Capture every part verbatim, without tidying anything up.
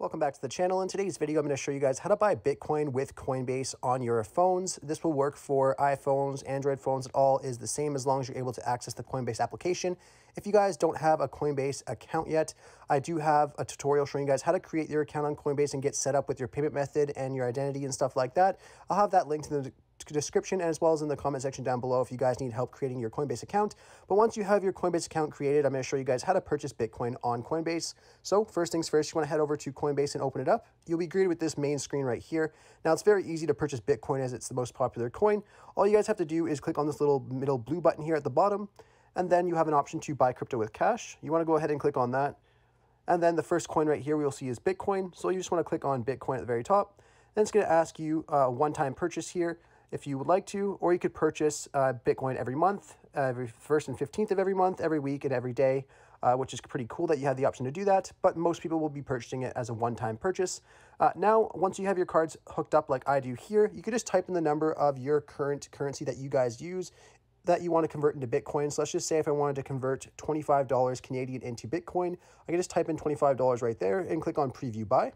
Welcome back to the channel. In today's video, I'm going to show you guys how to buy Bitcoin with Coinbase on your phones. This will work for iPhones, Android phones. It all is the same as long as you're able to access the Coinbase application. If you guys don't have a Coinbase account yet, I do have a tutorial showing you guys how to create your account on Coinbase and get set up with your payment method and your identity and stuff like that. I'll have that linked in the description as well as in the comment section down below if you guys need help creating your Coinbase account. But once you have your Coinbase account created, I'm going to show you guys how to purchase Bitcoin on Coinbase. So first things first, you want to head over to Coinbase and open it up. You'll be greeted with this main screen right here. Now it's very easy to purchase Bitcoin as it's the most popular coin. All you guys have to do is click on this little middle blue button here at the bottom, and then you have an option to buy crypto with cash. You want to go ahead and click on that. And then the first coin right here we'll see is Bitcoin. So you just want to click on Bitcoin at the very top. Then it's going to ask you a one-time purchase here if you would like to, or you could purchase uh, Bitcoin every month, uh, every first and fifteenth of every month, every week, and every day, uh, which is pretty cool that you have the option to do that. But most people will be purchasing it as a one-time purchase. Uh, now, once you have your cards hooked up like I do here, you could just type in the number of your current currency that you guys use that you want to convert into Bitcoin. So let's just say if I wanted to convert twenty-five dollars Canadian into Bitcoin, I can just type in twenty-five dollars right there and click on Preview Buy.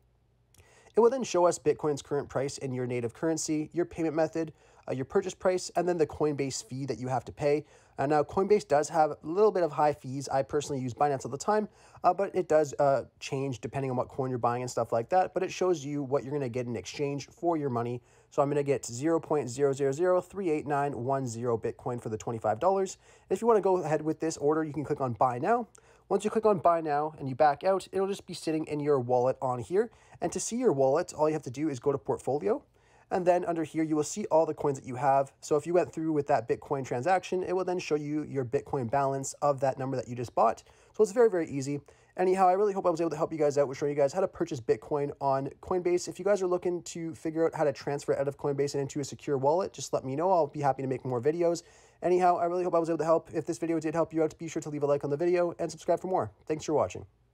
It will then show us Bitcoin's current price in your native currency, your payment method, uh, your purchase price, and then the Coinbase fee that you have to pay. Uh, now, Coinbase does have a little bit of high fees. I personally use Binance all the time, uh, but it does uh, change depending on what coin you're buying and stuff like that. But it shows you what you're going to get in exchange for your money. So I'm going to get zero point zero zero zero three eight nine one zero Bitcoin for the twenty-five dollars. If you want to go ahead with this order, you can click on Buy Now. Once you click on Buy Now and you back out, it'll just be sitting in your wallet on here. And to see your wallet, all you have to do is go to Portfolio. And then under here, you will see all the coins that you have. So if you went through with that Bitcoin transaction, it will then show you your Bitcoin balance of that number that you just bought. So it's very, very easy. Anyhow, I really hope I was able to help you guys out with showing you guys how to purchase Bitcoin on Coinbase. If you guys are looking to figure out how to transfer it out of Coinbase and into a secure wallet, just let me know. I'll be happy to make more videos. Anyhow, I really hope I was able to help. If this video did help you out, be sure to leave a like on the video and subscribe for more. Thanks for watching.